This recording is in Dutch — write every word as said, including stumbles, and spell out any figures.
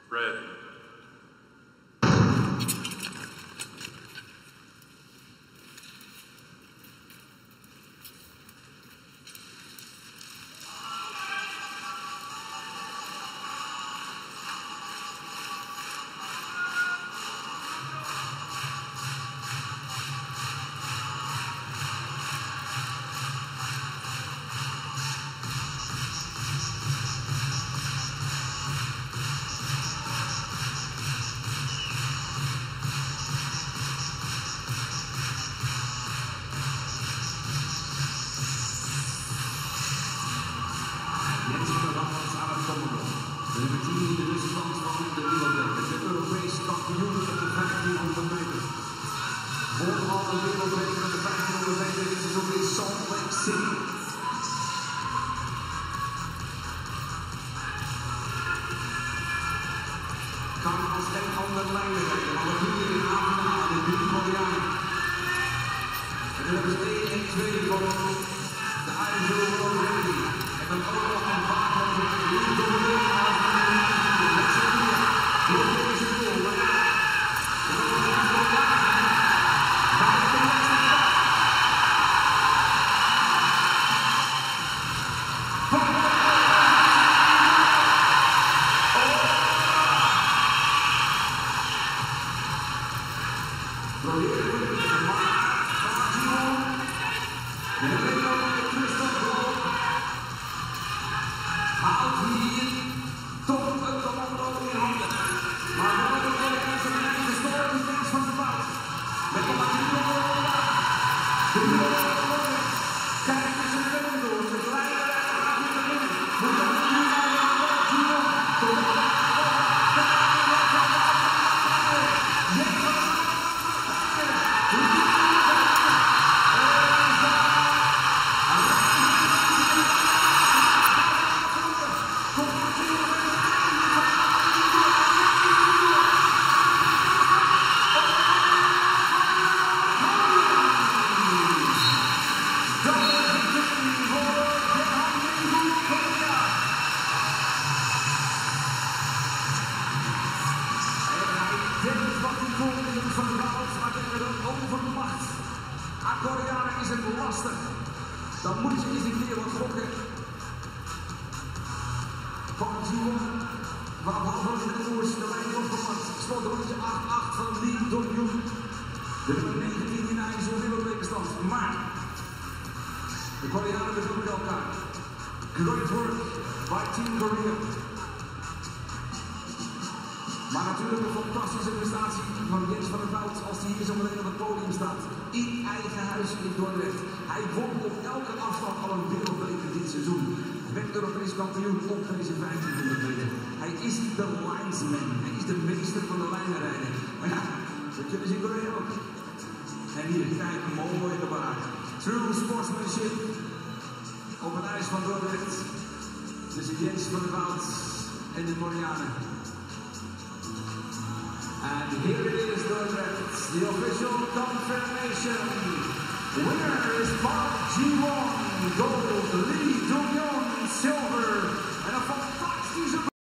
Red. Nummer tien in de ruststand van de wereldbeker. De Europese kampioen op de vijftienhonderd meter. Vooral de wereldbeker op de vijftienhonderd meter dit seizoen in Salt Lake City. Kan als geen ander leider rijden, maar we doen hier in Afrika aan de drie Koreanen. En dan hebben ze één en twee van de Iron World Rally. En dan ook nog een paar van de houdt hier toch een commando in handen. Maar wel de collega's en de historische fans van de fout. Met de Latino de Euro kijk eens een film door. De kleine rijder gaat hier beginnen. Moet dan nu naar de Latino. Van de Wout, maar tegen de overmacht. Koreanen is het lastig. Dan moet je eens een keer wat gokken. Van Jiwon, waar Wout in de koers de lijn opgepakt. Slot rondje acht acht van Lee Dong-joon. De nummer negentien in IJssel wereldbekerstand. Maar de Koreanen bezoeken elkaar. Great work by Team Korea. Maar natuurlijk een fantastische prestatie van Jens van der Wout als hij hier zo meteen op het podium staat. In eigen huis in Dordrecht. Hij won op elke afstand al een wereldbeker dit seizoen. Werd Europees kampioen op deze vijftienhonderd meter. Hij is de linesman. Hij is de meester van de lijnenrijden. Maar ja, dat kunnen ze in Korea ook. En hier, kijk, mooi gebaar. True sportsmanship op het ijs van Dordrecht. Tussen Jens van der Wout en de Koreanen. And here it is, Dordrecht, the official confirmation. Winner is Park Ji-won, gold, Lee Dong-joon, silver, and a fantastic